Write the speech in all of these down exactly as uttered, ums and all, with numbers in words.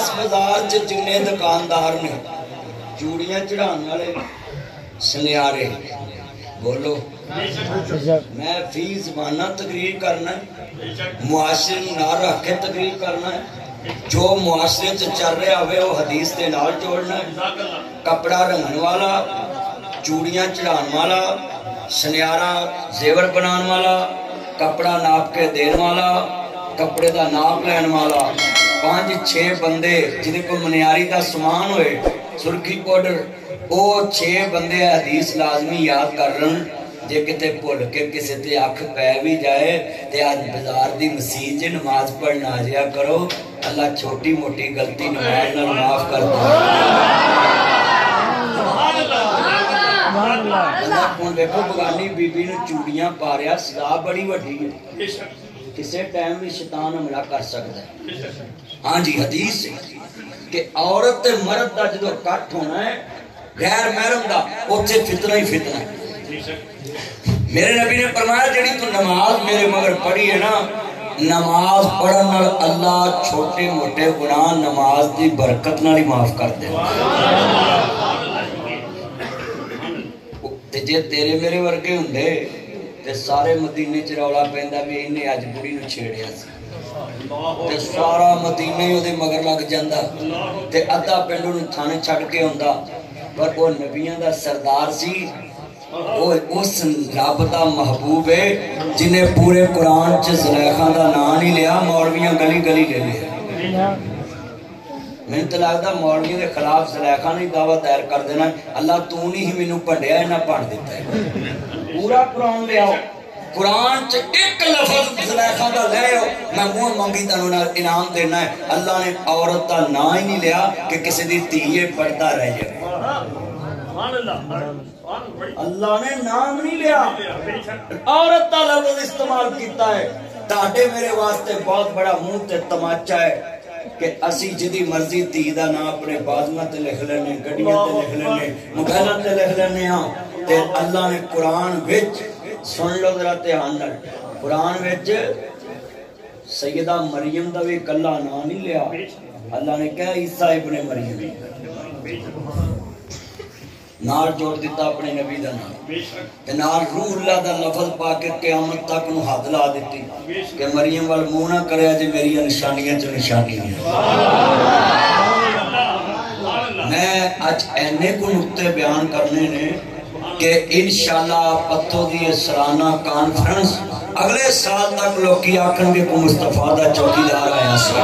اس بازار چ جنے دکاندار نے چوڑیاں چڑھانے والے سنیارے بولو میں فی زمانہ تقریر کرنا ہے معاشرے نہ رکھ کے تقریر کرنا ہے جو معاشرے چ چل رہا ہوئے وہ حدیث دے نال جوڑنا ہے کپڑا رنگن والا چوڑیاں چڑھان والا سنیارا زیور بنان والا کپڑا ناپ کے دین والا کپڑے دا ناپ لین والا پانچ چھ بندے جنہیں کو منیاری دا سامان ہوئے سرخی پاؤڈر وہ چھ بندے حدیث لازمی یاد کر رہن جے کتے پھول کے کسی تے اکھ پے بھی جائے تے آج بازار دی مسجد چ نماز پڑھنا آ جایا کرو اللہ چھوٹی موٹی غلطی نماز نال معاف کر دے اللہ کون دیکھو بگانی بی بی نے چوڑیاں پا رہا سزا بڑی وڈی ہے کسے ٹائم بھی شیطان حملہ کر سکتا ہے ہاں جی حدیث ہے کہ عورت تے مرد دا جدو کٹ ہونا ہے غیر محرم دا اوتھے فتنہ ہی فتنہ ہے میرے نبی نے فرمایا جڑی تو نماز میرے مگر پڑھی ہے نا نماز پڑھن نال اللہ چھوٹے موٹے گناہ نماز دی برکت نال ہی معاف کر دے تے جے تیرے میرے ورگے ہوندے تے سارے مدینے چ رولا پیندا بھی انہیں اج بڑی نو چھیڑیا سی تے سارا مدینہ ہی اودے مگر لگ جاندا تے ادھا پنڈ نو تھانے چھڈ کے ہوندا پر وہ نبیاں دا سردار سی وہ اس رب دا محبوب ہے جنہیں پورے قرآن چ زلیخا دا نام نہیں لیا مولویاں گلی گلی لے لیا میں تو لگتا مولویوں کے خلاف زلیخا نہیں دعویٰ دائر کر دینا اللہ تو نہیں ہی مینوں پڑھیا ہے نہ پڑھ دیتا ہے پورا قرآن لے آؤ قرآن چ ایک لفظ زلیخا دا لے آؤ میں منہ منگی تانوں انعام دینا ہے اللہ نے عورت دا نام ہی نہیں لیا کہ کسی دی تیے پڑھتا رہ جائے اللہ نے نام نہیں لیا عورت دا لفظ استعمال کیتا ہے تاڑے میرے واسطے بہت بڑا منہ تے تماچا ہے کہ اسی جدی مرضی تھی دا نا اپنے بازمہ تے لکھ لینے گڑیاں تے لکھ لینے مغیلہ تے لکھ لینے ہاں تے اللہ نے قرآن وچ سن لو ذرا تیان نال قرآن وچ سیدہ مریم دا بھی کلہ نا نہیں لیا اللہ نے کہا عیسیٰ ابن مریم نار جوڑ دیتا اپنے نبی دا نام نار روح اللہ دا لفظ پا کے قیامت تک نو حد لا دیتی کہ مریم وال منہ نہ کرے جے میری نشانیاں چ نشانیاں میں اج اینے کو نقطے بیان کرنے نے کہ انشاءاللہ پتو دی سالانہ کانفرنس اگلے سال تک لوگ کی آکھن گے کو مصطفیٰ دا چوکیدار آیا سی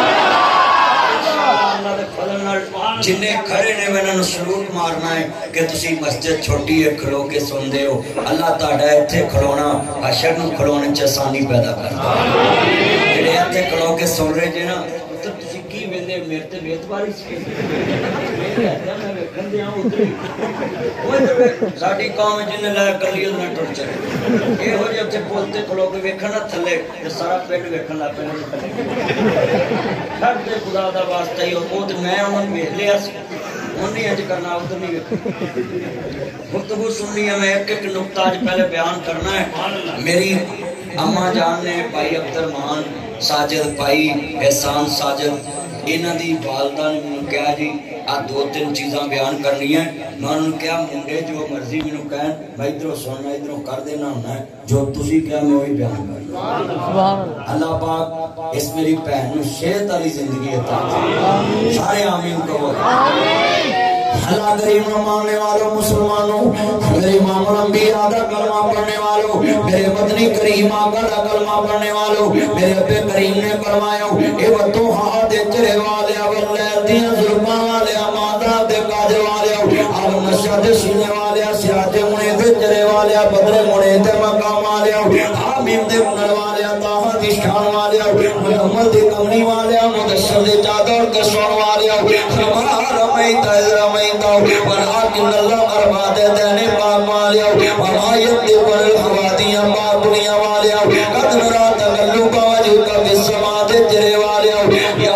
جنہیں کھڑے نے میں نے سلوٹ مارنا ہے کہ تسی مسجد چھوٹی ہے کھلو کے سن دے ہو اللہ تعالیٰ ایتھے کھلونا حشر نو کھلونے چسانی پیدا کرتا جنہیں ایتھے کھلو کے سن رہے جے نا تو تسی کی ویندے میرے تے بیت باری سکے میں ویکھن دیاں اتری وہ ساڈی قوم جنہیں لائے کر لیے انہیں ٹوٹ چلے یہ ہو جب تے بولتے کھلو کے ویکھنا تھلے یہ سارا پیٹ ویکھن لا پہلے تھلے ہر دے خدا دا واسطہ ہی اور میں انہوں نے ویکھ لیا انہیں اج کرنا ادھر نہیں ویکھ گفتگو سننی ہے میں ایک ایک نقطہ اج پہلے بیان کرنا ہے میری اماں جان نے بھائی عبدالرحمان ساجد بھائی احسان ساجد انہاں دی والدہ نے مجھے کہا جی آ دو تین چیزاں بیان کرنی ہیں میں انہوں نے کہا منڈے جو مرضی مجھے کہیں میں ادھروں سننا ادھروں کر دینا ہونا ہے جو تسی کہا میں وہی بیان کرنا اللہ پاک اس میری بہن نو صحت والی زندگی عطا فرمائے سارے آمین کہو اللہ کریم ماننے والوں مسلمانوں میرے امام الانبیاء دا کلمہ پڑھنے والوں میرے مدنی کریم آقا دا کلمہ پڑھنے والوں میرے ابے کریم نے فرمایا اے وتو ہا دے چرے والے والے دیاں ظلماں والے مادا دے کاج والے اور نشہ دے سینے والے سیاج منے دے چرے والے بدرے منے تے مقام والے حامیم دے منن والے طه دی شان والے محمد دی کمنی والے مدثر دے چادر کے سون والے ہمارا رمیت رمیت ولكن الله ارباد دینے پاک والے وما يطيب الحوادیاں پاک دنیا والے قد نرا تقلب وجهك في السماء تجري والے یا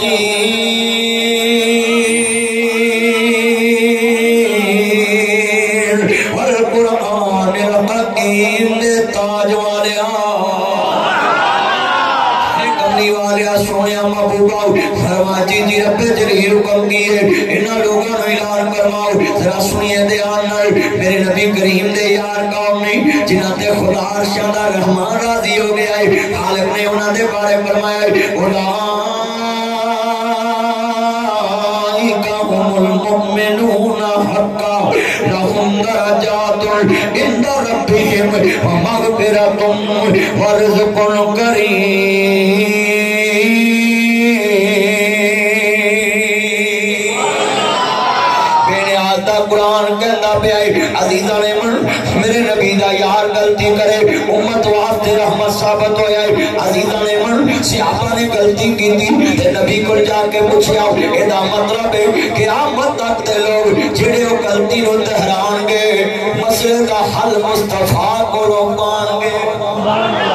آسین والقرآن الحکیم تاج والے کملی والے سونے محبوبہ فرما جی جی رب جلیل حکم کیے انہاں لوگوں نے اعلان فرماؤ ذرا سنیے دھیان نال میرے نبی کریم دے یار قوم نہیں جنہاں تے خدا عرشاں دا رحمان راضی ہو گیا ہے خالق نے انہاں دے بارے فرمایا اولئک هم المؤمنون حقا لهم درجات عند ربهم ومغفرۃ ورزق کریم قرآن کہنا پہ آئی عزیزہ نے من میرے نبی دا یار غلطی کرے امت واسطے رحمت ثابت ہو جائے عزیزہ نے من صحابہ نے غلطی کی تھی تے نبی کو جا کے پوچھیا ادا مطلب ہے کہ آمد تک تے لوگ جڑے وہ غلطی نو تہران گے مسئلے کا حل مصطفیٰ کو روکان گے